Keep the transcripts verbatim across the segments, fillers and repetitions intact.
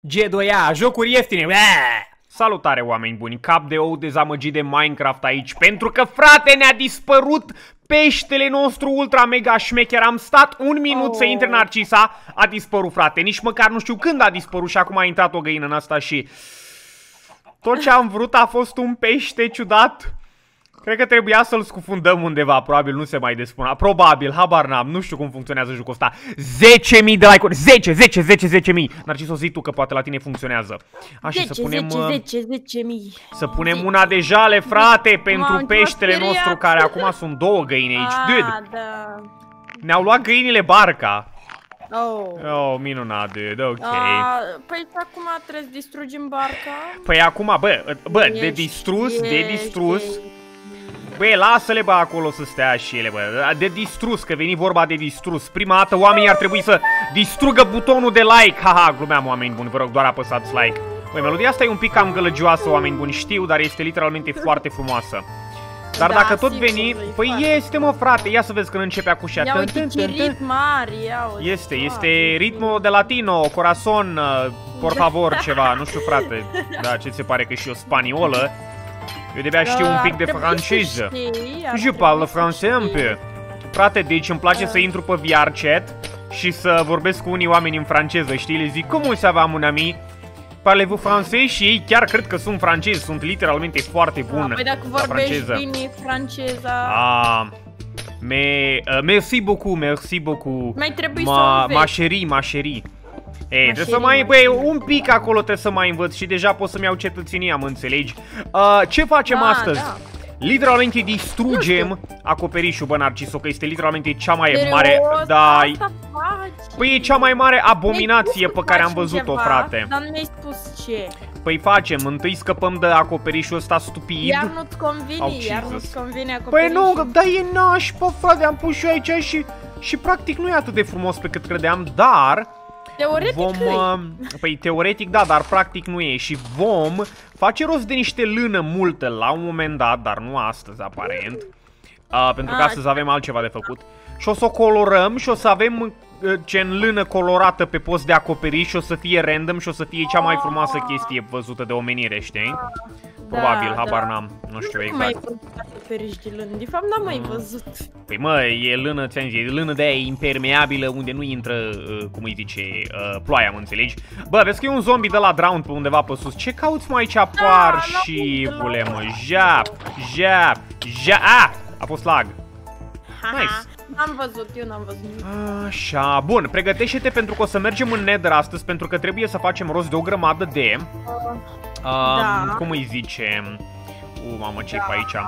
G doi A, jocuri ieftine. Baa! Salutare, oameni buni, cap de ou dezamăgit de Minecraft aici, pentru că, frate, ne-a dispărut peștele nostru ultra mega șmecher. Am stat un minut oh. să intre Narcisa, a dispărut, frate, nici măcar nu știu când a dispărut și acum a intrat o găină în asta și... Tot ce am vrut a fost un pește ciudat. Cred că trebuia să-l scufundăm undeva, probabil nu se mai despuna. Probabil, habar n-am, nu știu cum funcționează jocul ăsta. zece mii de like-uri, zece, zece, zece, zece mii. Narciso, zi tu că poate la tine funcționează. Așa, zece, să punem, zece, zece, zece mii. Să punem una de jale, frate, pentru peștele nostru, care acum sunt două găini aici. Dude, da. ne-au luat găinile barca. Oh, oh minunat, dude, ok. Uh, păi acum trebuie să distrugem barca. Păi acum, bă, bă, de distrus, de distrus. Băi, lasă-le, bă, acolo să stea și ele, bă. De distrus, că veni vorba de distrus. Prima dată oamenii ar trebui să distrugă butonul de like. Haha, glumeam, oameni buni, vă rog, doar apăsați like. Băi, melodia asta e un pic cam gălăgioasă, oameni buni, știu, dar este literalmente foarte frumoasă. Dar da, dacă tot veni, păi este, mă, frate, ia să vezi când începe acușea. Ia uite ce ritm mare, ia uite. Este, este ritmul de latino, corazon, por favor, ceva, nu știu, frate. Da, ce se pare că și o spaniolă. Eu de-abia știu un pic de franceză. Je parle français un peu. Frate, deci îmi place să intru pe V R chat și să vorbesc cu unii oameni în franceză, știi? Le zic, cum ça va, mon ami? Parlez-vous français? Și ei chiar cred că sunt francezi, sunt literalmente foarte bun. Păi dacă vorbești bine franceza... Ah, mais, uh, merci beaucoup, merci beaucoup. Mai trebuie ma, să o înveți. Ma chérie, ma chérie. Ei, trebuie să mai, băi, un pic acolo trebuie să mai învăț și deja pot să-mi iau cetățenia, mă înțelegi? Uh, ce facem da, astăzi? Da. Literalmente distrugem acoperișul, bă, Narciso, că este literalmente cea mai Serios? mare... Da, faci? Păi e cea mai mare abominație pe care am văzut-o, frate. Dar nu mi-ai spus ce. Păi facem, întâi scăpăm de acoperișul ăsta stupid. Iar nu-ți convine, oh, iar nu-ți convine acoperișul. Păi nu, dar e nașpa, frate, am pus și eu aici și... Și practic nu e atât de frumos pe cât credeam, dar... Teoretic vom, uh, Păi teoretic da, dar practic nu e. Și vom face rost de niște lână multă la un moment dat, dar nu astăzi aparent, uh, pentru că astăzi avem altceva de făcut. Și o să o colorăm și o să avem uh, gen lână colorată pe post de acoperiș și o să fie random și o să fie cea mai frumoasă chestie văzută de omenire, știi? Probabil, da, habar n-am, nu știu nu exact. Mai acoperiș de lână, de fapt n-am mai văzut. Păi mă, e lână, ți-am zis, e lână de aia impermeabilă unde nu intră, uh, cum îi zice, uh, ploaia, mă înțelegi? Bă, vezi că e un zombie de la drown pe undeva pe sus. Ce cauți, mă, aici, parșivule, mă? Jap, jap, jap, a! A fost lag. Nice. N-am văzut, eu n-am văzut. Așa, bun, pregătește-te pentru că o să mergem în Nether astăzi, pentru că trebuie să facem rost de o grămadă de... Uh, da. Cum îi zice? U, mamă, ce-i pe aici?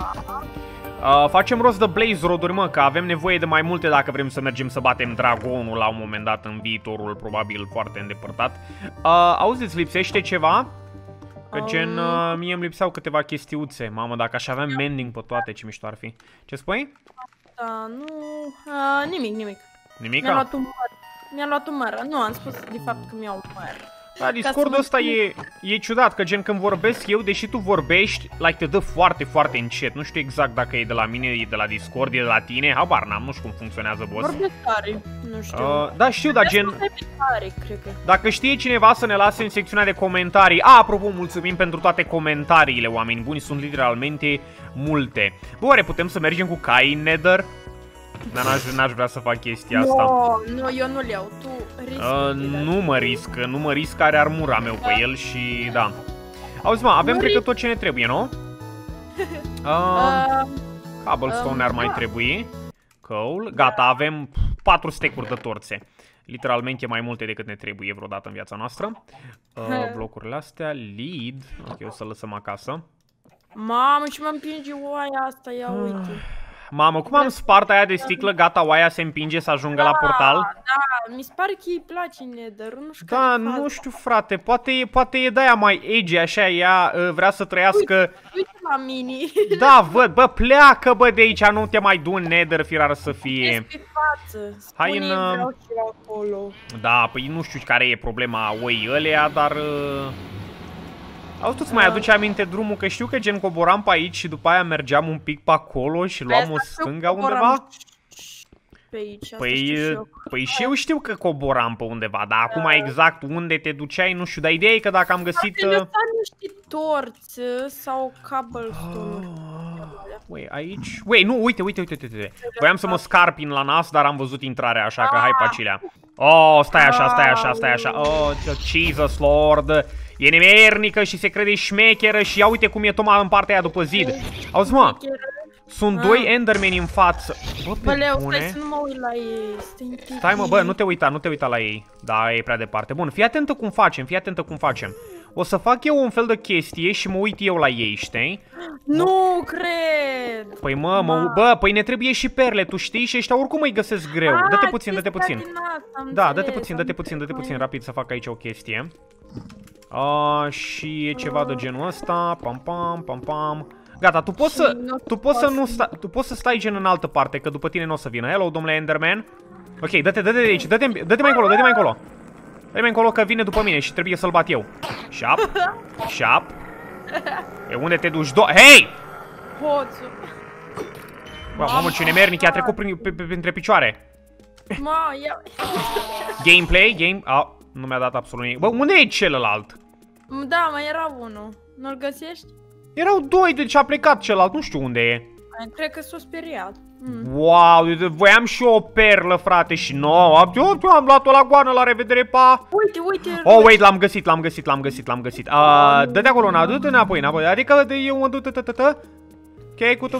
Uh, facem rost de blaze rod-uri, mă, că avem nevoie de mai multe dacă vrem să mergem să batem dragonul la un moment dat în viitorul, probabil foarte îndepărtat. Uh, auzi, îți lipsește ceva? Că gen, uh, mie îmi lipseau câteva chestiuțe. Mamă, dacă aș avea mending pe toate, ce mișto ar fi. Ce spui? Da, nu... Uh, nimic, nimic. Nimica? Mi-a luat un măr. Mi-a luat un măr. Nu, am spus de fapt că mi-au un măr. Da, Discord-ul ăsta e, e ciudat, că gen când vorbesc eu, deși tu vorbești, like, te dă foarte, foarte încet. Nu știu exact dacă e de la mine, e de la Discord, e de la tine, habar n-am, nu știu cum funcționează, boss. Vorbesc tare, nu știu. Uh, da, știu, dar gen... Tare, cred că. Dacă știe cineva să ne lase în secțiunea de comentarii. A, apropo, mulțumim pentru toate comentariile, oameni buni, sunt literalmente multe. Bă, oare putem să mergem cu cai în Nether? Dar n-aș vrea să fac chestia asta. Nu, no, eu nu-l iau, tu risc. Uh, nu mă risc, nu mă risc, are armura meu pe el și da. Auzi, mă, avem cred că tot ce ne trebuie, nu? Uh, cobblestone ar mai trebui. Coal, gata, avem patru stack-uri de torțe. Literalmente mai multe decât ne trebuie vreodată în viața noastră. Uh, blocurile astea, lead. Ok, o să lăsăm acasă. Mamă, ce mă împinge oaia asta, ia uite. Mamă, cum am spart aia de sticlă, gata, oaia se împinge să ajungă da, la portal? Da, mi se pare că îi place Nether, nu știu. Da, nu știu, frate, poate, poate e de-aia mai edgy, așa, ea uh, vrea să trăiască... Uite, uite la mini. Da, văd, bă, pleacă, bă, de aici, nu te mai du în Nether, firar să fie. Pe față, hai în... vreau și acolo. Da, păi nu știu care e problema oii ălea, dar... Uh... Auzi, tu-ți mai aduce aminte drumul? Că știu că gen coboram pe aici și după aia mergeam un pic pe acolo și luam o stânga undeva? pe aici. Asta Păi, știu și eu. păi și eu știu că coboram pe undeva, dar acum exact unde te duceai, nu știu, dar ideea e că dacă am găsit... Poate lăsa niște torți sau cobblestone-uri. Ui, aici... Ui, nu, uite, uite, uite, uite. Voiam să mă scarpin la nas, dar am văzut intrarea, așa că hai pe acelea. Oh, stai așa, stai așa, stai așa. Oh, Jesus Lord. E nemernică și se crede șmecheră și ia uite cum e Toma în partea aia după zid. Auzi, mă, sunt doi endermeni în față. Bă, pe Bă, bune. stai să nu mă uit la ei. Stai, Stai mă, bă, nu te uita, nu te uita la ei. Da, e prea departe. Bun, fii atentă cum facem, fii atentă cum facem. O să fac eu un fel de chestie și mă uit eu la ei, știi? Nu cred! Păi mă, mă, bă, păi ne trebuie și perle, tu știi? Și ăștia oricum îi găsesc greu. Dă-te puțin, dă-te puțin. Da, dă-te puțin, dă-te puțin, dă-te puțin rapid să fac aici o chestie. A, și e ceva de genul ăsta. Pam, pam, pam, pam. Gata, tu poți să, tu poți să nu stai, tu poți să stai gen în altă parte, că după tine nu o să vină. Hello, domnule Enderman. Ok, dă-te, dă-te de aici, dă-te, dă-te mai încolo, dă-te mai încolo. Dă-te mai încolo că vine după mine și trebuie să-l bat eu. Șap, șap. E unde te duci, do- Hei! Hoțul. Bă, mamă, ce nemernic, a trecut prin, pe, pe, printre picioare. Ma, ia... Gameplay, game... Ah, nu mi-a dat absolut nimic. Bă, unde e celălalt? Da, mai era unul. Nu-l găsești? Erau doi, deci a plecat celălalt, nu știu unde e. Cred că s-a speriat. Mm. Wow, voiam și eu o perlă, frate, și nouă. Eu, eu am luat-o la goană, la revedere, pa! Uite, uite! Oh, wait, l-am găsit, l-am găsit, l-am găsit, l-am găsit. Uh, dă de acolo, na, dă-te înapoi, înapoi. Adică eu mă duc, ok, cu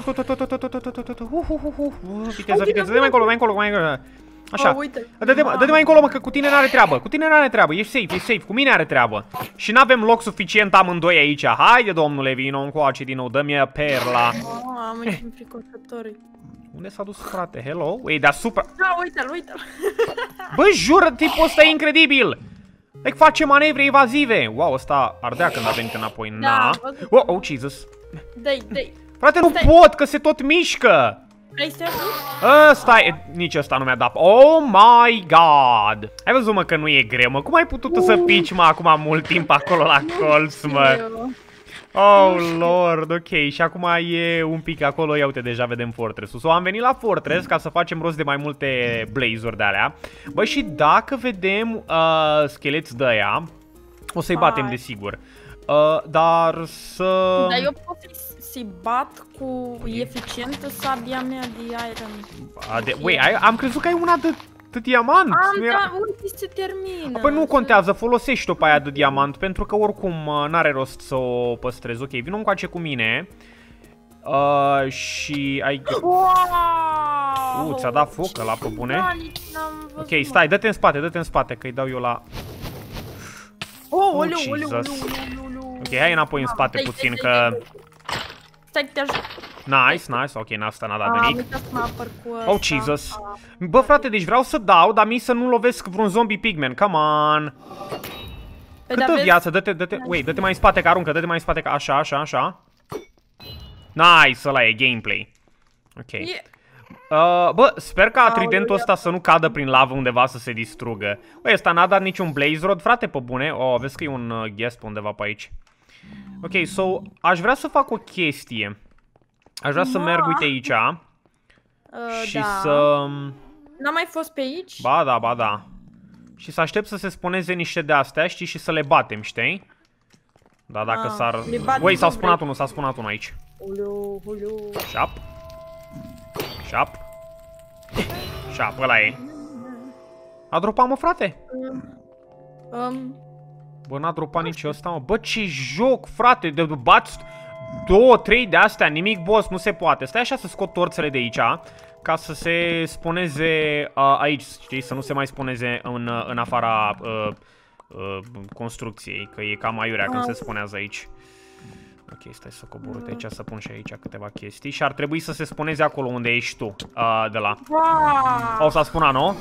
viteză, viteză, dă-te mai încolo, mai încolo, mai încolo. Așa, dă-te mai încolo, mă, că cu tine n-are treabă, cu tine n-are treabă, ești safe, ești safe, cu mine are treabă. Și n-avem loc suficient amândoi aici. Haide, domnule, vino încoace din nou, dă-mi perla. Am ieșit înfricoșătorii. Unde s-a dus, frate? Hello? Ei, deasupra... Da, uite-l, uite-l. Bă, jură, tipul ăsta e incredibil. Like, face manevre evazive. Wow, ăsta ardea când a venit înapoi. Na. Oh, oh, Jesus. Dai, dai. Frate, nu pot, că se tot mișcă. Vrei să te ajut? Ăsta e... Nici ăsta nu mi-a dat... Oh my god! Ai văzut, mă, că nu e greu, mă? Cum ai putut uh. să pici, mă, acum mult timp acolo la colț, mă? Oh, lord, ok. Și acum e un pic acolo, ia uite, deja vedem Fortress-ul. So, am venit la Fortress ca să facem rost de mai multe blaze-uri de-alea. Bă, și dacă vedem uh, scheleți de-aia, o să-i batem, desigur. Uh, dar să... Dar eu pot să-i bat cu eficientă sabia mea de iron. De... Wait, ai, am crezut că ai una de, de diamant. Am, da, uite, se termină. Păi nu contează, folosești-o pe aia de diamant, pentru că oricum n-are rost să o păstrezi. Ok, vină încoace cu mine. Uh, și ai... Wow! Uh, ți-a dat foc ăla pe bune? Da, nici n-am văzut. Ok, stai, dă-te în spate, dă-te în spate, că-i dau eu la... Oh, oleu, oleu, oleu, oleu. Ok, hai înapoi în spate puțin, că... Stai, te ajut. Nice, nice, ok, n-asta n-a dat nimic. Am uitat să mă apăr cu ăsta. Oh, Jesus. Bă, frate, deci vreau să dau, dar mi să nu lovesc vreun zombie pigman, come on. Câtă viață, dă-te, dă-te, wait, dă-te mai în spate, că aruncă, dă-te mai în spate, că așa, așa, așa. Nice, ăla e gameplay. Ok. Uh, bă, sper ca tridentul ăsta să nu cadă prin lavă undeva să se distrugă. Bă, ăsta n-a dat niciun blaze rod, frate, pe bune. Oh, vezi că e un uh, ghest pe undeva pe aici. Ok, so, aș vrea să fac o chestie. Aș vrea să merg, uite aici. Uh, și da. să... N-am mai fost pe aici? Ba da, ba da. Și să aștept să se spuneze niște de-astea, știi, și să le batem, știi? Da, dacă s-ar... Ui, s-a spunat unul, s-a spunat unul aici. Ulu, ulu. Șap. Șap. Șap, ăla e. A dropat, mă, frate? Um... Bă, n-a dropat nici ăsta, mă. Bă, ce joc, frate, de bați două, trei de astea, nimic, boss, nu se poate. Stai așa să scot torțele de aici, ca să se spuneze uh, aici, știi, să nu se mai spuneze în, în afara uh, uh, construcției, că e cam aiurea când se spunează aici. Ok, stai să cobor de aici, să pun și aici câteva chestii și ar trebui să se spuneze acolo unde ești tu, uh, de la. O s-a spunat, nu?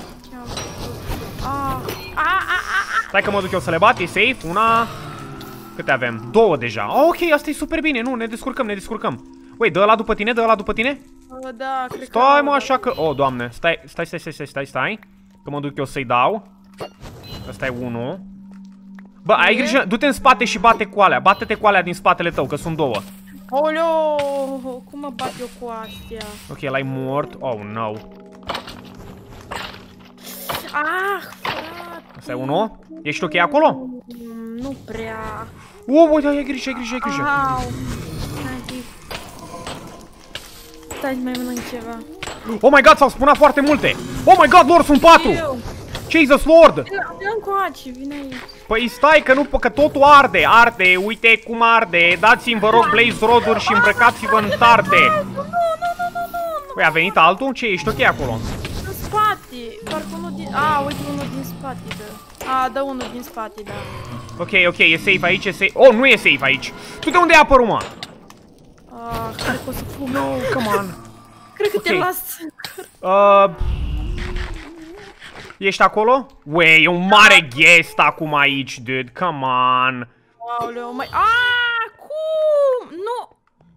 Stai că mă duc eu să le bat, e safe, una... Câte avem? Două deja. Ok, asta e super bine, nu, ne descurcăm, ne descurcăm. Ui, dă ăla după tine, dă ăla după tine? Da, cred că... Stai, mă, așa că... Oh, doamne, stai, stai, stai, stai, stai, stai, că mă duc eu să-i dau. Ăsta e unul. Bă, ai grijă, du-te în spate și bate cu alea, bate-te cu alea din spatele tău, că sunt două. Oleo, cum mă bat eu cu astea? Ok, ăla-i mort, oh, no. Asta e unul. Ești ok acolo? Mm, nu prea. Oh, uite, ai grijă, ai grijă, ai grijă. Au. Stai, mai mănânc ceva. Oh my god, s-au spunat foarte multe. Oh my god, lor, sunt patru. Eu. Jesus Lord. Vine încoace, vine aici. Păi stai că nu, că totul arde, arde, uite cum arde. Dați-mi, vă rog, blaze roduri și îmbrăcați-vă în tarte. Nu, nu, nu, nu, nu. Păi a venit altul? Ce, ești ok acolo? În spate, parcă unul din... A, uite unul din spate, da. A, dă unul din spate, da. Ok, ok, e safe aici, e safe. Oh, nu e safe aici. Tu de unde ai apărut, mă? Ah, cred că o să fug. No, come on. Cred că Okay. te las. Uh, ești acolo? Ue, e un mare guest acum aici, dude. Come on. Aoleu, mai... Ah, cum? Nu.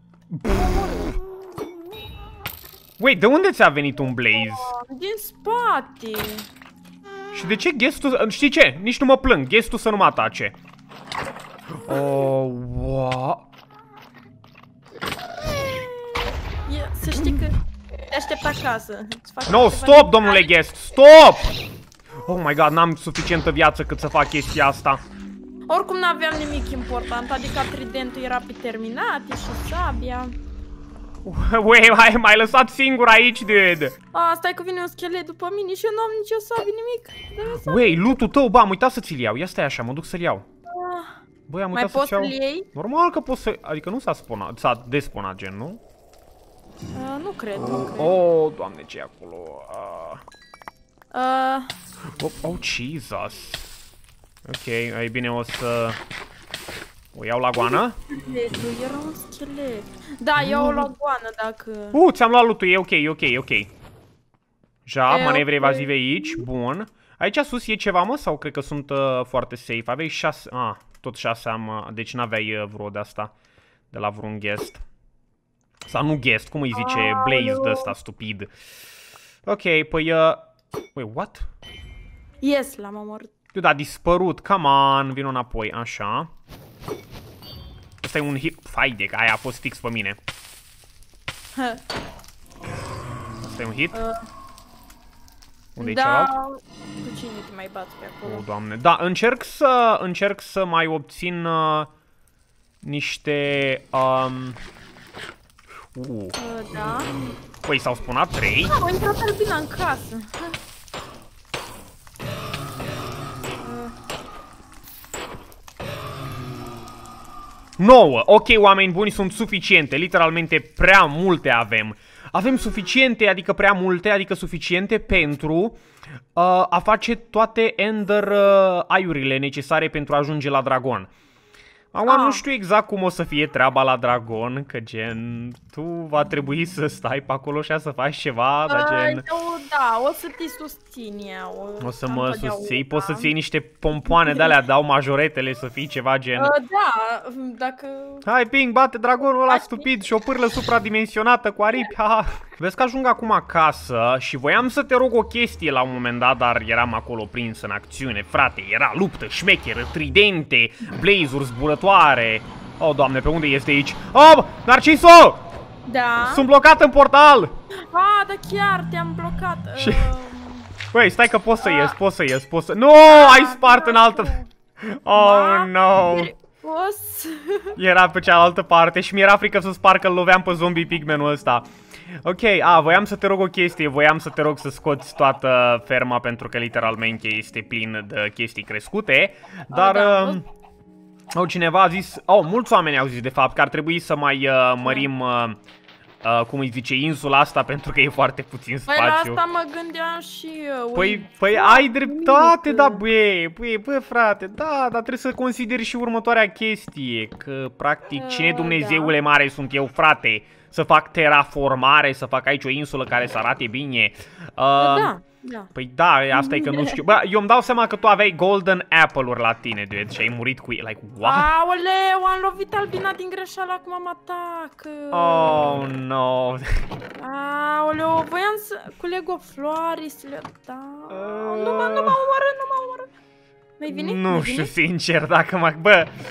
Wait, de unde ți-a venit un blaze? Din spate. Și de ce guestul... Știi ce? Nici nu mă plâng. Guestul să nu mă atace. Oh, what? E, să știi că te aștept acasă. No, stop, domnule guest, stop! Oh my god, n-am suficientă viață cât să fac chestia asta. Oricum n-aveam nimic important, adică tridentul era pe terminat și sabia. Ue, m-ai lăsat singur aici, dude. A, stai că vine un schelet după mine și eu nu am nicio sabie, nimic. Ue, loot-ul tău, bă, am uitat să ți-l iau. Ia stai așa, mă duc să-l iau. Băi, am Mai uitat poți să-ți să-l iau. iei? Normal că poți să... Adică nu s-a sponat, s-a desponat gen, nu? Uh, nu cred, nu cred. Oh, doamne, ce e acolo? Uh... Uh, Oh, oh, Jesus. Ok, ei bine, o să... O iau la goană? scheletul, era un schelet. Da, iau la goană dacă... Uh, ți-am luat loot-ul, e ok, e ok, e ok. Ja, E manevre ok. evazive aici, bun. Aici sus e ceva, mă, sau cred că sunt uh, foarte safe? Aveai șase... Ah, tot șase am... Uh, deci n-aveai uh, vreo de-asta de la vreun guest. Sau nu guest, cum îi zice? Aoleu. Blaze de ăsta, stupid. Ok, păi... Uh... Wait, what? Yes, l-am omorât. Dude, a dispărut, come on, vino înapoi, așa. Ăsta e un hit... Fai de că aia a fost fix pe mine. Ăsta e un hit? Uh, Unde e da, celălalt? cu cine te mai bați pe acolo? Oh, doamne. Da, încerc să încerc să mai obțin uh, niște um uh. Uh, da. Păi s-au spunat trei. Am intrat albina în casă. nouă. Ok, oameni buni, sunt suficiente. Literalmente prea multe avem. Avem suficiente, adică prea multe, adică suficiente pentru uh, a face toate ender uh, aiurile necesare pentru a ajunge la dragon. Acum Ah. nu știu exact cum o să fie treaba la dragon, că gen, tu va trebui să stai pe acolo și să faci ceva, dar gen... Uh, eu, da, o să te susțin eu. O să Am mă totdeauna. susții, poți să-ți iei niște pompoane de-alea, dau majoretele, să fii ceva gen... Uh, da, dacă... Hai, ping, bate dragonul ăla Hai, stupid și o pârlă supradimensionată cu aripi, haha. Vezi că ajung acum acasă și voiam să te rog o chestie la un moment dat, dar eram acolo prins în acțiune, frate, era luptă, șmecheră, tridente, blaze-uri zburătoare. Oh, doamne, pe unde este aici? Oh, Narciso! Da. Sunt blocat în portal! Ah, da chiar, te-am blocat. Și- Uh, Băi, stai că pot să Ah. ies, pot să ies, pot să... Nu, ai spart în altă... Oh, no! Os. Era pe cealaltă parte și mi-era frică să spar că-l loveam pe zombie pigmenul ăsta. Ok, a, voiam să te rog o chestie, voiam să te rog să scoți toată ferma pentru că literalmente este plin de chestii crescute. Dar, da, uh, oh, cineva a zis, oh, mulți oameni au zis de fapt că ar trebui să mai uh, mărim, uh, uh, cum îi zice, insula asta pentru că e foarte puțin Păi la spațiu. asta mă gândeam și eu. Păi, păi ai dreptate, da, băie, băie, bă, frate, da, dar trebuie să consideri și următoarea chestie, că, practic, cine Uh, Dumnezeule mare sunt eu, frate, să fac terraformare, să fac aici o insulă care să arate bine. Uh, Da, da. Păi da, asta e că nu știu. Bă, eu îmi dau seama că tu aveai golden apple-uri la tine, dude, și ai murit cu ei, like, what? Aoleu, am lovit albina din greșeală, acum mă atacă. Oh, no. Aoleu, voiam să culeg o floare, să le... Da. Nu mă, nu mă omoră, nu mă omoră. Mai vine? Nu Mai știu, vine? sincer, dacă mă... Bă,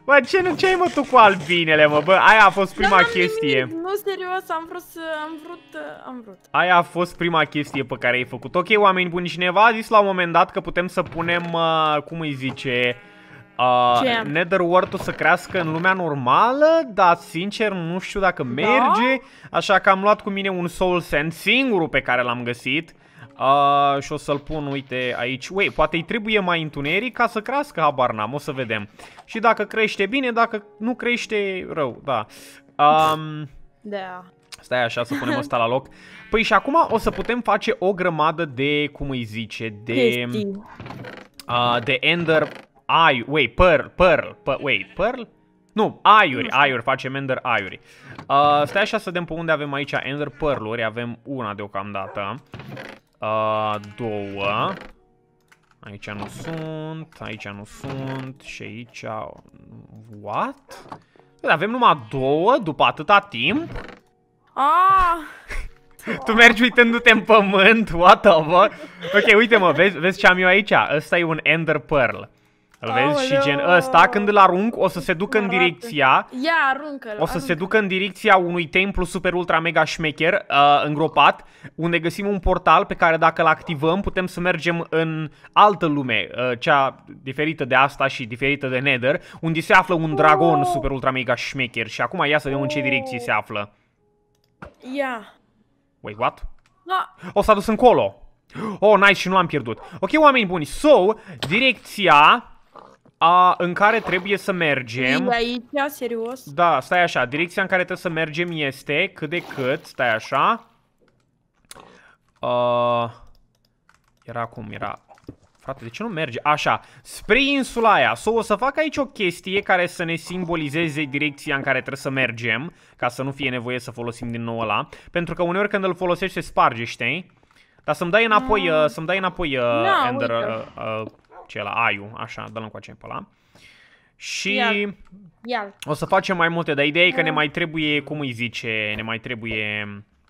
Bă, ce, nu, ce ai mă tu cu albinele, mă? Bă, aia a fost prima chestie. Nimic. Nu, serios, am vrut să... Am vrut... Am vrut. Aia a fost prima chestie pe care ai făcut. Ok, oameni buni, cineva a zis la un moment dat că putem să punem, uh, cum îi zice... Uh, Netherworld-ul să crească în lumea normală, dar sincer nu știu dacă merge, da? Așa că am luat cu mine un Soul Sand, singurul pe care l-am găsit. Uh, și o să-l pun, uite, aici. Ui, poate îi trebuie mai întuneric ca să crească, habar n-am, o să vedem. Și dacă crește bine, dacă nu crește rău, da. Um, da. Stai așa să punem ăsta la loc. Păi și acum o să putem face o grămadă de, cum îi zice, de... Uh, de Ender... Ai, wait, pearl, pearl, pearl, wait, pearl? Nu, aiuri, aiuri, facem ender aiuri. Uh, stai așa să vedem pe unde avem aici ender pearl-uri. Avem una deocamdată. Uh, două. Aici nu sunt, aici nu sunt și aici... What? Avem numai două după atâta timp? Ah! Tu mergi uitându-te în pământ, what the fuck? Ok, uite mă, vezi, vezi ce am eu aici? Ăsta e un ender pearl. Îl vezi? Oh, și gen ăsta, când îl arunc, o să se ducă în direcția... Ia, aruncă-l! O să aruncă. se ducă în direcția unui templu super ultra mega șmecher, uh, îngropat, unde găsim un portal pe care dacă îl activăm putem să mergem în altă lume, uh, cea diferită de asta și diferită de Nether, unde se află un dragon oh. super ultra mega șmecher. Și acum ia să vedem în ce direcție se află. Ia! Wait, what? Da. O s-a dus încolo. Oh, nice, și nu l-am pierdut. Ok, oameni buni, so, direcția... A, în care trebuie să mergem. E aici, serios? Da, stai așa, direcția în care trebuie să mergem este cât de cât, stai așa. Uh, era cum, era... Frate, de ce nu merge? Așa, spre insula aia. So, o să fac aici o chestie care să ne simbolizeze direcția în care trebuie să mergem, ca să nu fie nevoie să folosim din nou ăla. Pentru că uneori când îl folosești se sparge, știi? Dar să-mi dai înapoi, uh, să-mi dai înapoi uh, no, Ender... Uh, uh, ce la aiu, așa, dă-l încoace pe ăla. Și Ial. Ial. o să facem mai multe, dar ideea e că ne mai trebuie, cum îi zice, ne mai trebuie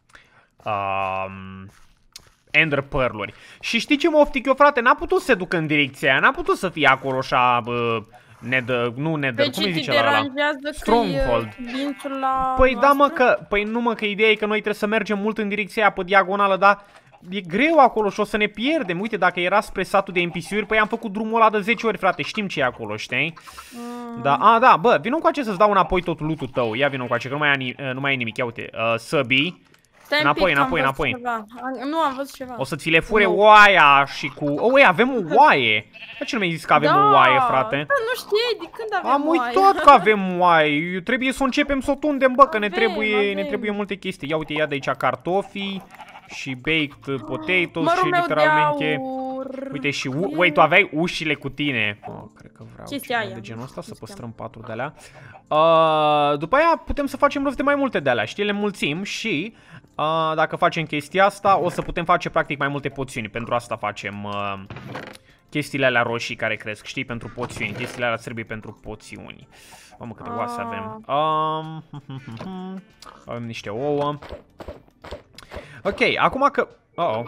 um, Ender Pearl-uri. Și știi ce mă oftic eu, frate? N-a putut să se ducă în direcția aia, n-a putut să fie acolo așa, bă, Nether, nu Nether, pe cum îi zice la ăla? Stronghold. La păi noastră? Da, mă, că, păi nu mă, că ideea e că noi trebuie să mergem mult în direcția aia pe diagonală, dar... E greu acolo și o să ne pierdem. Uite, dacă era spre satul de N P C-uri, păi am făcut drumul ăla de zece ori, frate. Știm ce e acolo, știi? Mm. Da, a, da, bă, vină încoace să-ți dau înapoi tot loot-ul tău. Ia vină încoace, că nu mai, ai, nu mai ai nimic. Ia uite, uh, săbii. Înapoi, înapoi, înapoi. Ceva. Nu am văzut ceva. O să ți le fure no. oaia și cu... Oh, ei, avem o oaie. Bă, ce nu mi-ai zis că avem da, o oaie, frate? Da, nu știai de când avem Am oaie. uitat că avem oaie. Trebuie să începem să o tundem, bă, că avem, ne, trebuie, avem. ne trebuie multe chestii. Ia uite, ia de aici cartofii. Și baked potatoes Mărul și literalmente... Uite, Uite și... Wait, tu aveai ușile cu tine. Oh, cred că vreau chestia ceva de genul ăsta, să păstrăm patru de alea. Uh, după aia putem să facem rost de mai multe de alea, știi? Le mulțim și... Uh, dacă facem chestia asta, o să putem face practic mai multe poțiuni. Pentru asta facem... Uh, chestiile alea roșii care cresc, știi? Pentru poțiuni. Chestiile alea trebuie pentru poțiuni. Mamă, câte oase avem. Um, avem niște ouă. Ok, acum că... Uh-oh.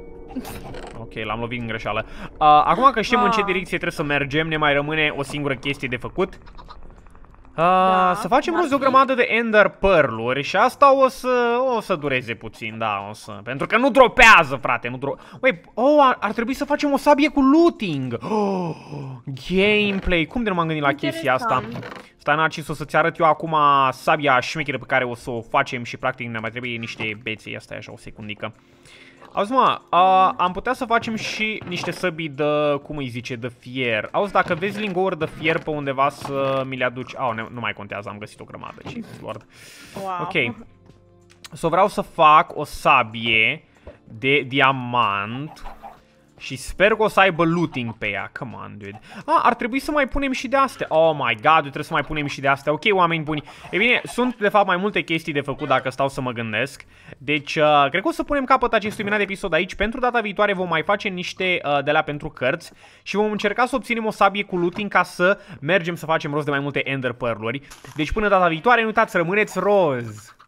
Ok, l-am lovit în greșeală. Uh, acum că știm ah. în ce direcție trebuie să mergem, ne mai rămâne o singură chestie de făcut. Uh, da, să facem rost de o grămadă de Ender Pearl-uri și asta o să, o să dureze puțin, da, o să... Pentru că nu dropează, frate, nu dro... Ui, oh, ar, ar trebui să facem o sabie cu looting. Oh, gameplay, cum de nu m-am gândit la Interesant. chestia asta? Stai, Narcis, o să-ți arăt eu acum sabia șmecheră pe care o să o facem și practic ne mai trebuie niște bețe. Ia stai așa o secundică. Auzi, mă, uh, am putea să facem și niște săbii de, cum îi zice, de fier. Auzi, dacă vezi lingouri de fier pe undeva să mi le aduci... Au, oh, nu mai contează, am găsit o grămadă. Jesus Lord. Wow. Ok. So vreau să fac o sabie de diamant și sper că o să aibă looting pe ea. Come on, dude. Ah, ar trebui să mai punem și de astea. Oh my god, trebuie să mai punem și de astea. Ok, oameni buni. E bine, sunt de fapt mai multe chestii de făcut dacă stau să mă gândesc. Deci, uh, cred că o să punem capăt acestui minunat episod aici. Pentru data viitoare vom mai face niște uh, de la pentru cărți și vom încerca să obținem o sabie cu looting ca să mergem să facem rost de mai multe Ender Pearl-uri. Deci până data viitoare, nu uitați, rămâneți roz!